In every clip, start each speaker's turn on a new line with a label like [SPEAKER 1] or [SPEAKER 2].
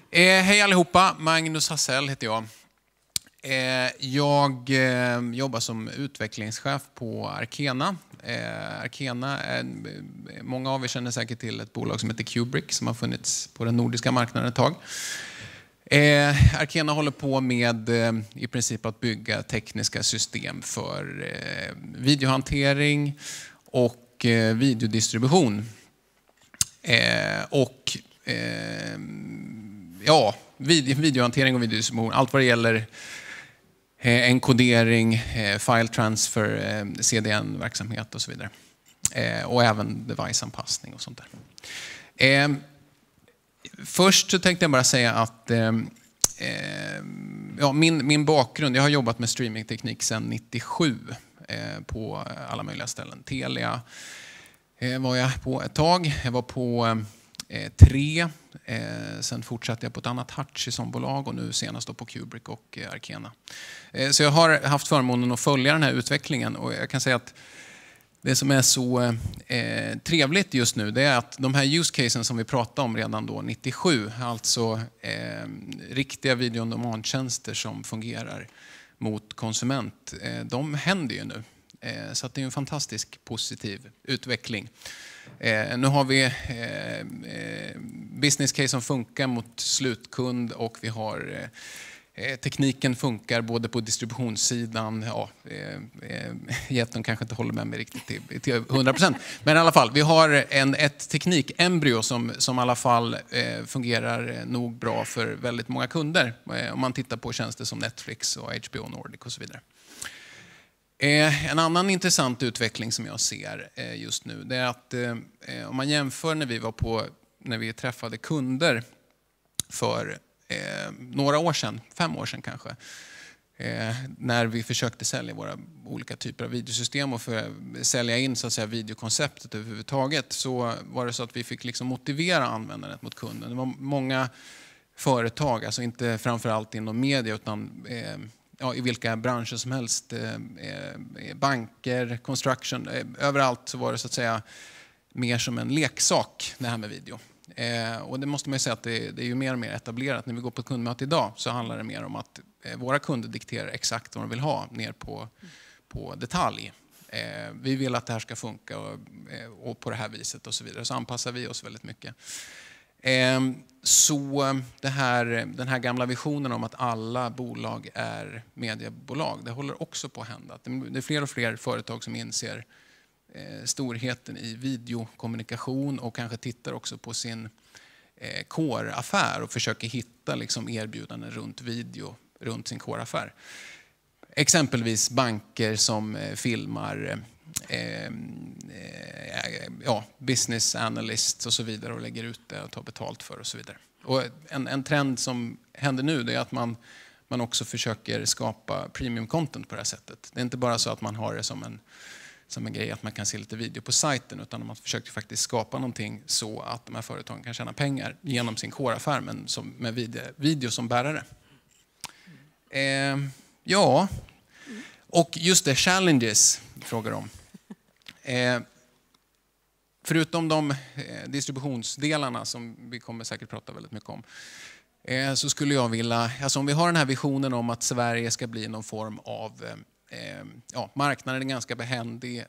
[SPEAKER 1] Hej allihopa, Magnus Hassell heter jag. Jag jobbar som utvecklingschef på Arkena. Arkena är, många av er känner säkert till ett bolag som heter Kubrick som har funnits på den nordiska marknaden ett tag. Arkena håller på med i princip att bygga tekniska system för videohantering och videodistribution. Videohantering och videodistribution, allt vad det gäller enkodering, file transfer, CDN-verksamhet och så vidare. Och även device-anpassning och sånt där. Först så tänkte jag bara säga att min bakgrund, jag har jobbat med streamingteknik sedan 97 på alla möjliga ställen. Telia var jag på ett tag, jag var på 3, sen fortsatte jag på ett annat Hutchison-bolag och nu senast då på Kubrick och Arkena. Så jag har haft förmånen att följa den här utvecklingen och jag kan säga att det som är så trevligt just nu det är att de här use casen som vi pratade om redan då 97, alltså riktiga video on demand-tjänster som fungerar mot konsument, de händer ju nu. Så att det är en fantastisk positiv utveckling. Nu har vi business case som funkar mot slutkund och vi har tekniken funkar både på distributionssidan, Jätten kanske inte håller med mig riktigt till 100%, men i alla fall, vi har ett teknikembryo som i alla fall fungerar nog bra för väldigt många kunder, om man tittar på tjänster som Netflix och HBO Nordic och så vidare. En annan intressant utveckling som jag ser just nu det är att om man jämför när vi träffade kunder för några år sedan, 5 år sedan kanske, när vi försökte sälja våra olika typer av videosystem och för att sälja in så att säga videokonceptet överhuvudtaget, så var det så att vi fick liksom motivera användandet mot kunden. Det var många företag, alltså inte framförallt inom media utan i vilka branscher som helst, banker, construction, överallt så var det så att säga mer som en leksak det här med video. Och det måste man ju säga att det är ju mer och mer etablerat. När vi går på kundmöte idag så handlar det mer om att våra kunder dikterar exakt vad de vill ha ner på detalj. Vi vill att det här ska funka och på det här viset och så vidare. Så anpassar vi oss väldigt mycket. Så den här gamla visionen om att alla bolag är mediebolag, det håller också på att hända. Det är fler och fler företag som inser storheten i videokommunikation och kanske tittar också på sin core-affär och försöker hitta liksom erbjudanden runt video, runt sin core-affär. Exempelvis banker som filmar business analysts och så vidare och lägger ut det och tar betalt för och så vidare. Och en trend som händer nu det är att man också försöker skapa premium content på det här sättet. Det är inte bara så att man har det som en grej att man kan se lite video på sajten, utan man försöker faktiskt skapa någonting så att de här företagen kan tjäna pengar genom sin core-affär men med video som bärare. Och just det, challenges frågar de. Förutom de distributionsdelarna som vi kommer säkert prata väldigt mycket om, så skulle jag vilja, alltså om vi har den här visionen om att Sverige ska bli någon form av marknaden är ganska behändig,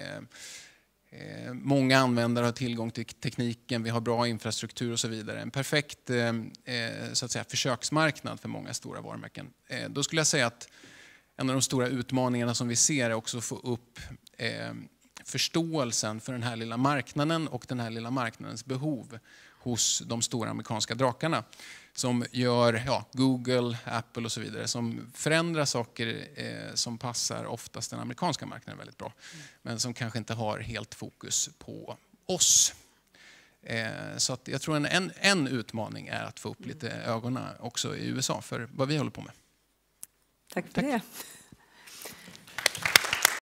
[SPEAKER 1] många användare har tillgång till tekniken, vi har bra infrastruktur och så vidare, en perfekt så att säga försöksmarknad för många stora varumärken. Då skulle jag säga att en av de stora utmaningarna som vi ser är också att få upp förståelsen för den här lilla marknaden och den här lilla marknadens behov hos de stora amerikanska drakarna som gör Google, Apple och så vidare, som förändrar saker som passar oftast den amerikanska marknaden väldigt bra, men som kanske inte har helt fokus på oss. Så att jag tror en utmaning är att få upp lite ögonen också i USA för vad vi håller på med.
[SPEAKER 2] Tack för det.